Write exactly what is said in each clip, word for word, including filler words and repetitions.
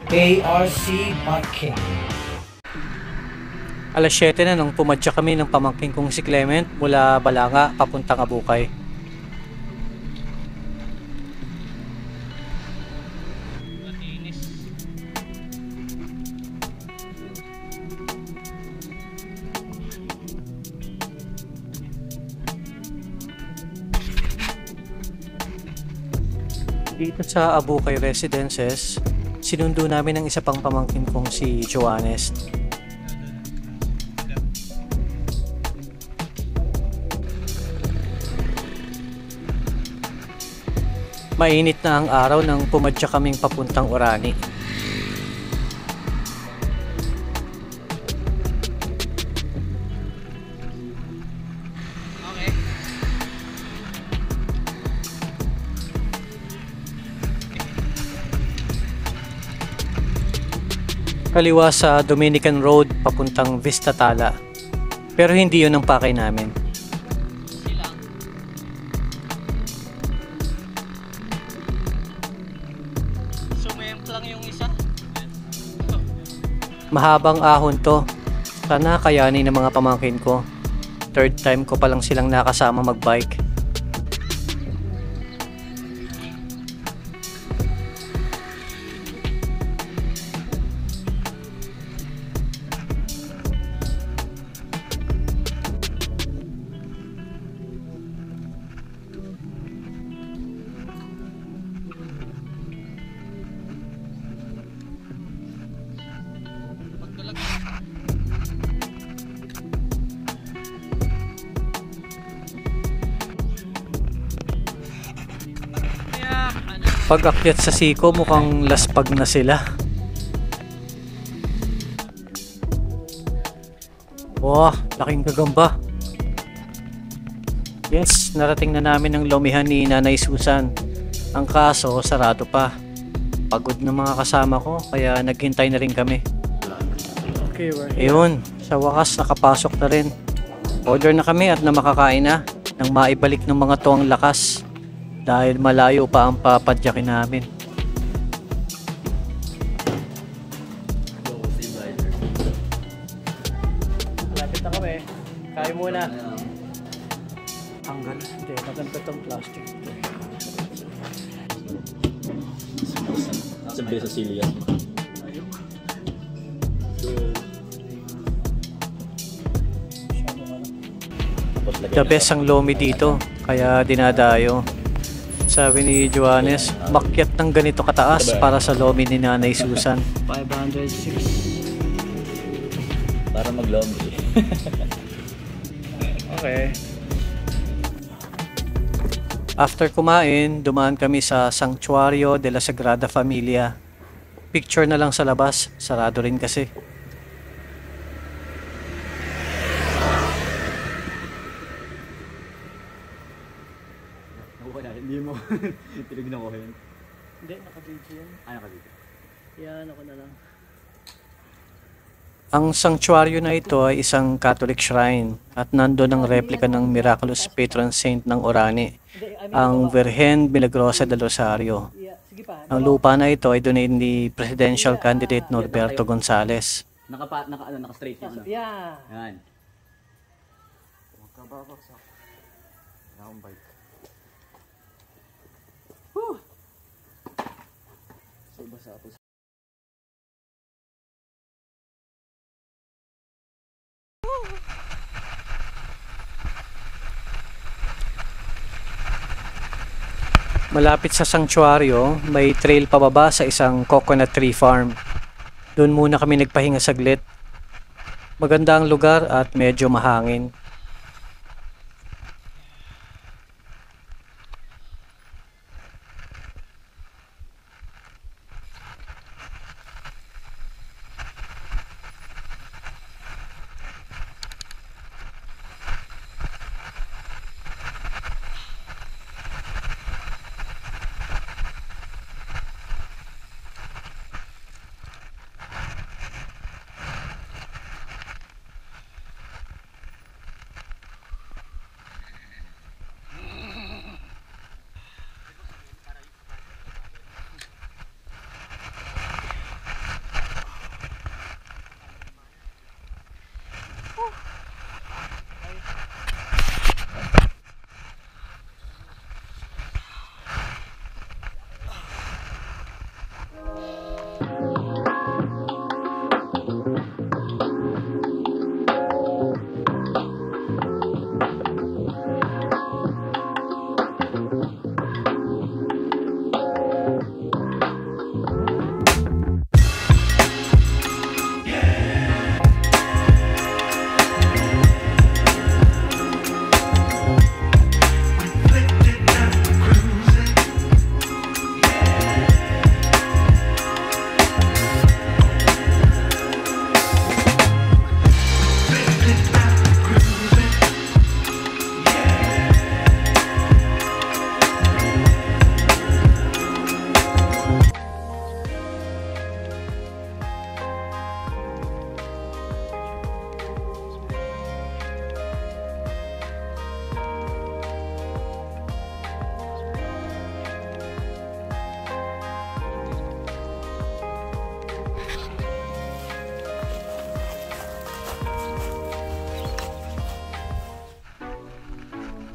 A R C Parking. Alas siyete na nung pumadya kami ng pamangkin kong si Clement mula Balanga papuntang Abukay. Dito sa Abukay Residences, sinundo namin ang isa pang pamangkin kong si Joannes. Mainit na ang araw nang pumadya kaming papuntang Orani. Okay. Kaliwa sa Dominican Road papuntang Vista Tala. Pero hindi yun ang pakay namin. Silang. Sumemp lang yung isa. Mahabang ahon to. Sana kayanin ng mga pamangkin ko. Third time ko palang silang nakasama magbike. Pagdalag. Kaya, ano, Pag-akyat sa siko mukhang laspag na sila. Wow, laking gagamba. Yes, narating na namin ang lomihan ni Nanay Susan. Ang kaso, sarado pa. Pagod na mga kasama ko, kaya naghintay na rin kami. Okay, we're here. Ayun, sa wakas nakapasok na rin. Order na kami at na makakain na nang maibalik ng mga to ang lakas dahil malayo pa ang papadyakin namin. Malapit na kami. Kain muna. Tanggal. Hindi, maganda tong plastic. Sabi sa Celia. The best ang lomi dito, kaya dinadayo. Sabi ni Joannes, makyat ng ganito kataas para sa lomi ni Nanay Susan. five hundred six. Para mag-laundry. Okay. After kumain, dumaan kami sa Sanctuario de la Sagrada Familia. Picture na lang sa labas, sarado rin kasi. Nakuha na, hindi mo tinignan ko yun. Hindi, naka-video yan. Ah, nakabito. Yan, ako na lang. Ang sanctuaryo na ito ay isang Catholic shrine at nandun ang replika ng miraculous patron saint ng Orani, ang Virgen Milagrosa del Rosario. Yeah, sige pa. Ang lupa na ito ay donate ni presidential candidate Norberto Gonzales. Nakapa, naka, ano, naka-straight yung ano. Yeah. Yan. Magkababaksak. Wala akong bike. So, basa ako. Malapit sa sanctuaryo, may trail pababa sa isang coconut tree farm. Doon muna kami nagpahinga saglit. Maganda ang lugar at medyo mahangin.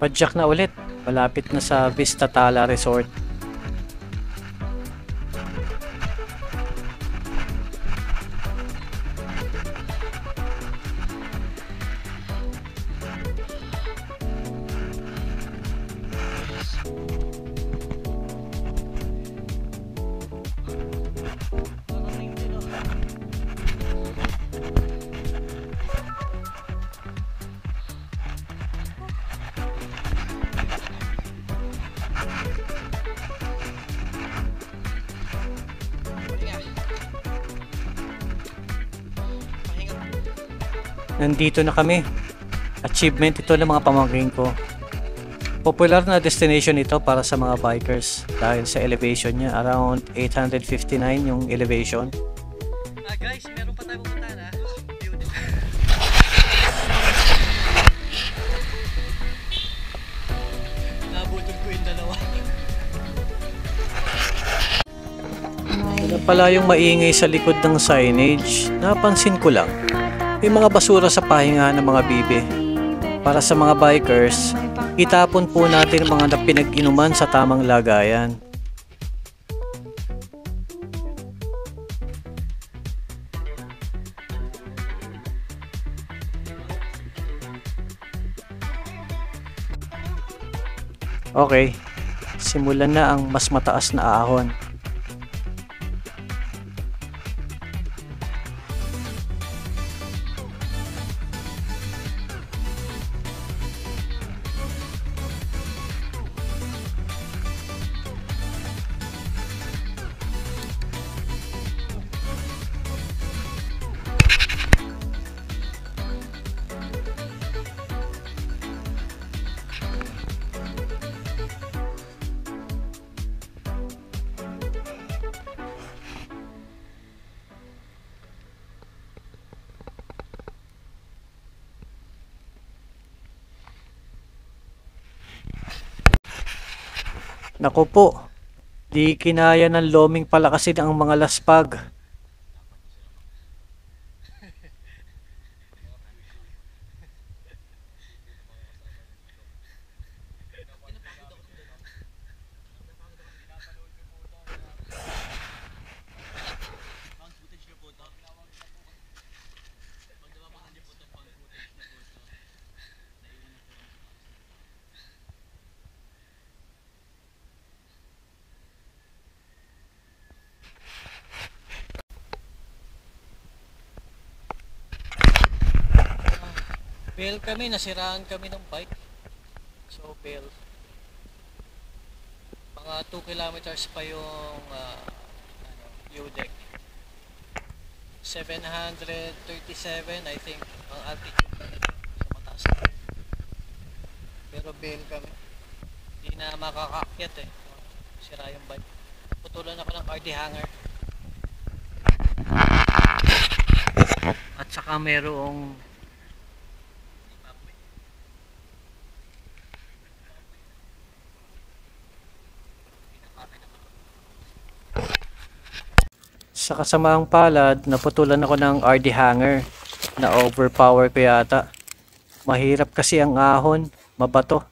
Padjak na ulit. Malapit na sa Vista Tala Resort. Nandito na kami. Achievement ito ng mga pamangkin ko. Popular na destination ito para sa mga bikers dahil sa elevation niya. Around eight fifty-nine yung elevation. Ah guys, meron pa tayo pupuntahan ha. Nabutol ko yung dalawa. Wala pala yung maingay sa likod ng signage. Napansin ko lang. May mga basura sa pahinga ng mga bibe. Para sa mga bikers, itapon po natin ang mga pinag-inuman sa tamang lagayan. Okay, simulan na ang mas mataas na ahon. Naku po, di kinaya ng loming palakasin ang mga laspag. Bail kami, nasiraan kami ng bike. So bail. Mga two kilometers pa yung uh, ano, U-deck. seven thirty-seven I think ang altitude sa mataas. Pero bail kami. Hindi na makakaakyat eh. Sira yung bike. Putulan ako ng R D hanger. At saka merong Sa kasamaang palad, naputulan ako ng R D hanger na overpower ko yata. Mahirap kasi ang ahon, mabato.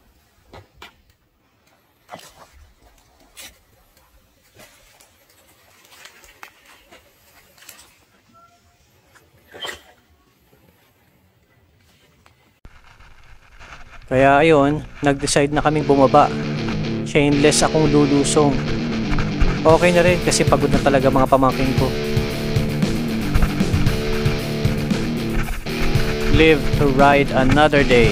Kaya ayun, nag-decide na kaming bumaba. Chainless akong lulusong. Okay na rin kasi pagod na talaga mga pamangkin ko. Live to ride another day.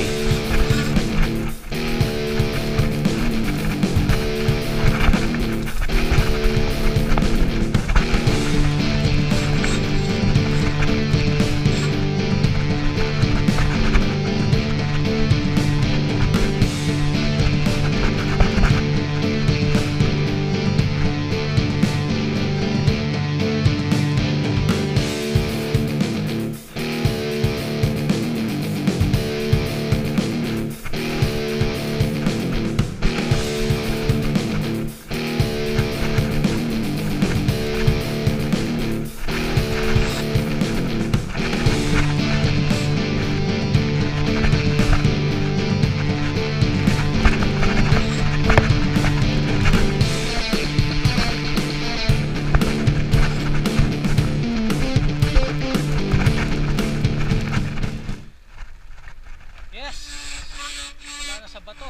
to.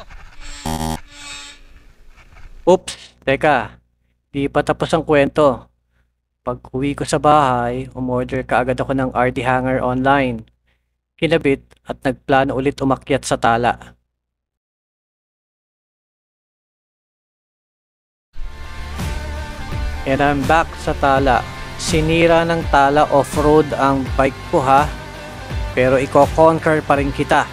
Oops, teka. Di pa tapos ang kwento. Pag uwi ko sa bahay, umorder kaagad ako ng R D hanger online. Kinabit at nagplano ulit umakyat sa tala. And I'm back sa tala. Sinira ng tala off-road ang bike ko ha. Pero iko-conquer pa rin kita.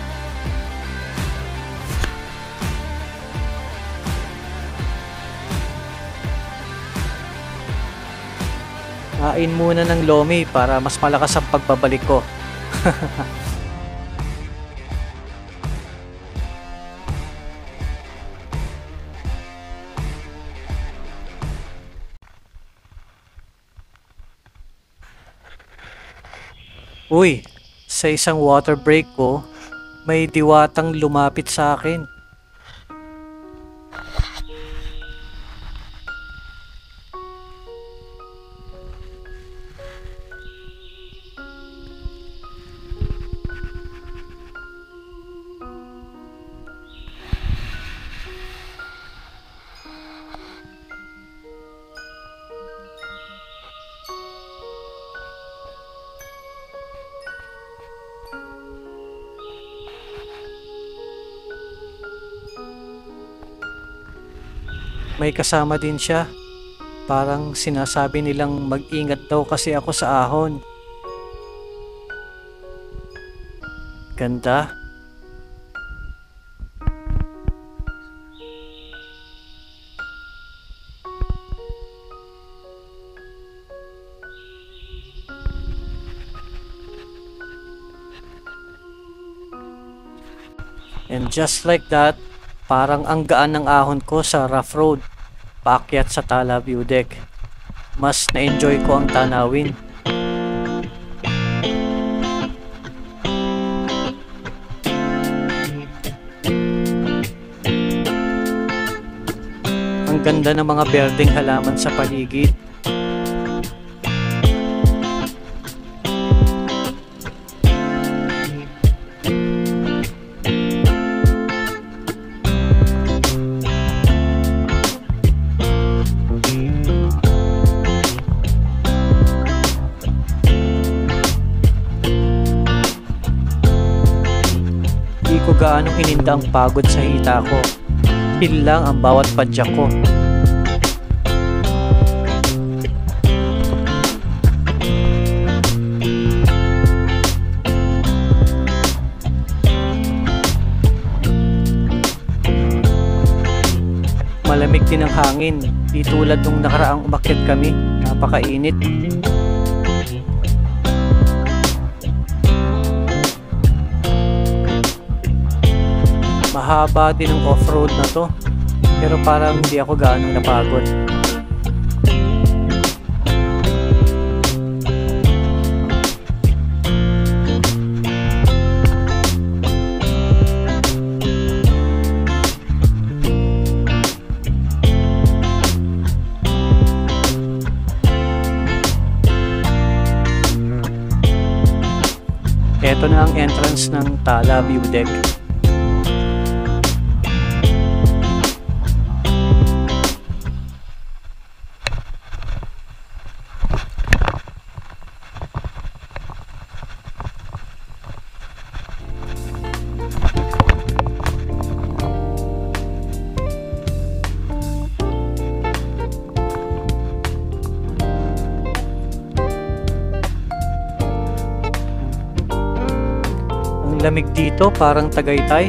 Kain muna ng lomi para mas malakas ang pagbabalik ko. Uy, sa isang water break ko, may diwatang lumapit sa akin. May kasama din siya. Parang sinasabi nilang mag-ingat daw kasi ako sa ahon. Ganda. And just like that, parang ang gaan ng ahon ko sa rough road, paakyat sa Tala View Deck. Mas na-enjoy ko ang tanawin. Ang ganda ng mga berdeng halaman sa paligid. Ko gaanong ininda ang pagod sa hita ko. Feel lang ang bawat padyak ko. Malamig din ang hangin, di tulad nung nakaraang umakyat kami, napakainit. Mahaba din ang off-road na to, pero parang hindi ako gaano napagod. Ito na ang entrance ng Tala View Deck. Lamig dito, parang Tagaytay.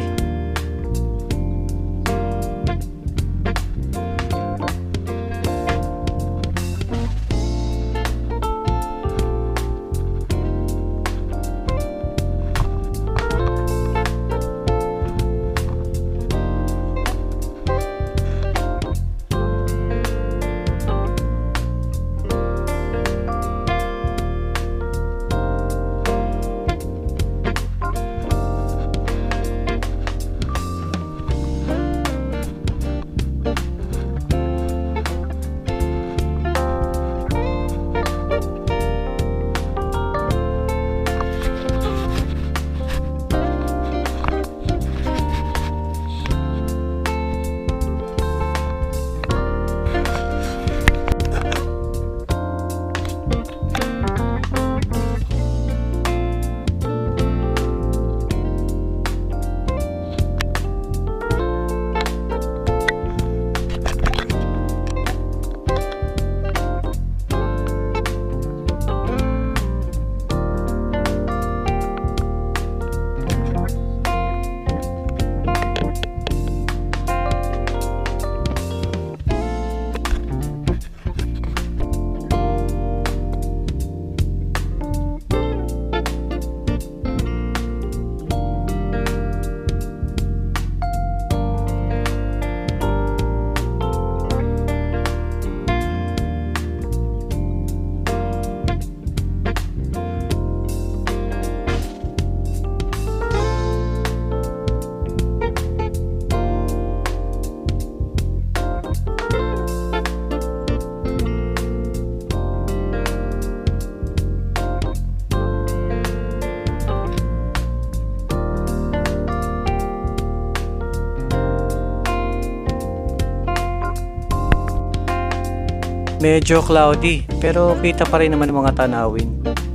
Medyo cloudy, pero kita pa rin naman ang mga tanawin.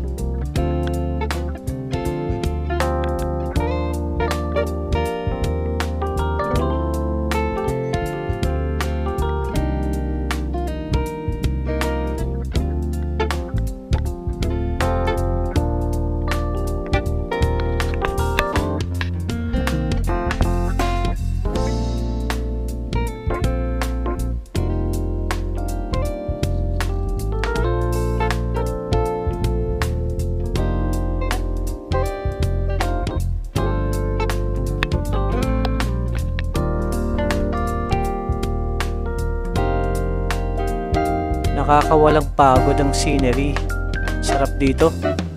Nakakawalang pagod ang scenery. Sarap dito.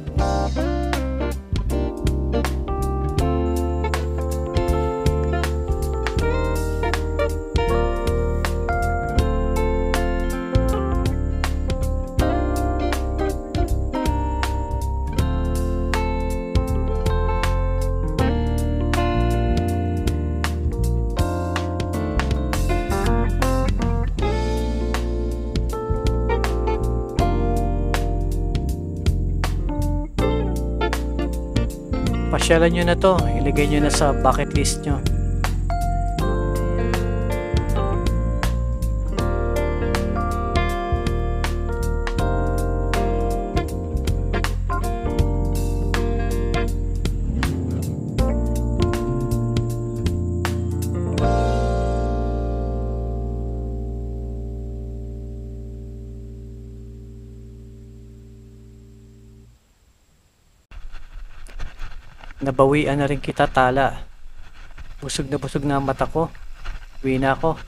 Pasyalan nyo na to, ilagay nyo na sa bucket list nyo. Nabawian na rin kita, Tala. Busog na busog na ang mata ko. Uwi na ako.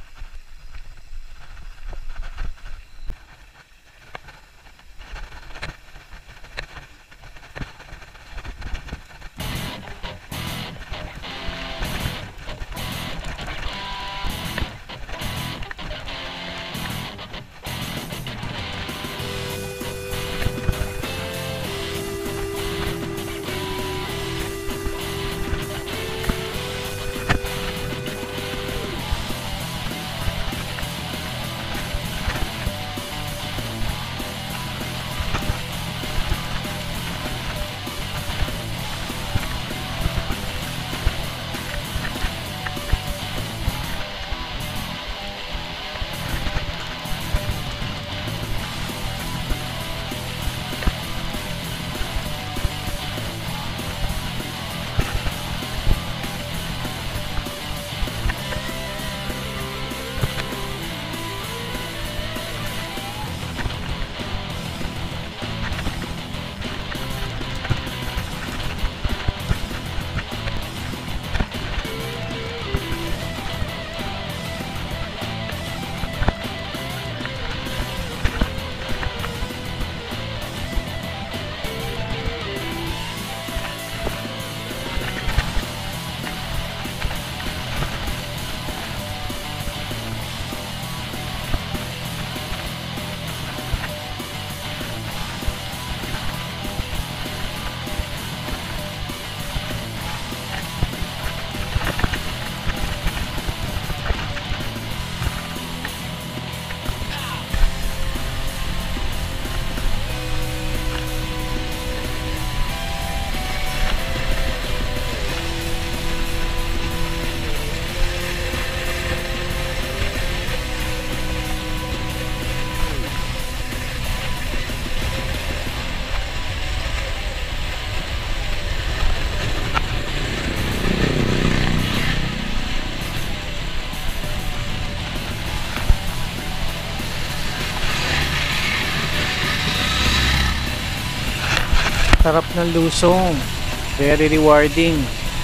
Sarap ng lusong. Very rewarding.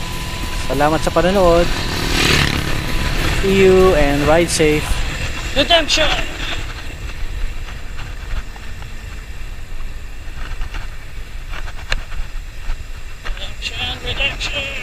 Salamat sa panonood. See you and ride safe. Redemption! Redemption! Redemption!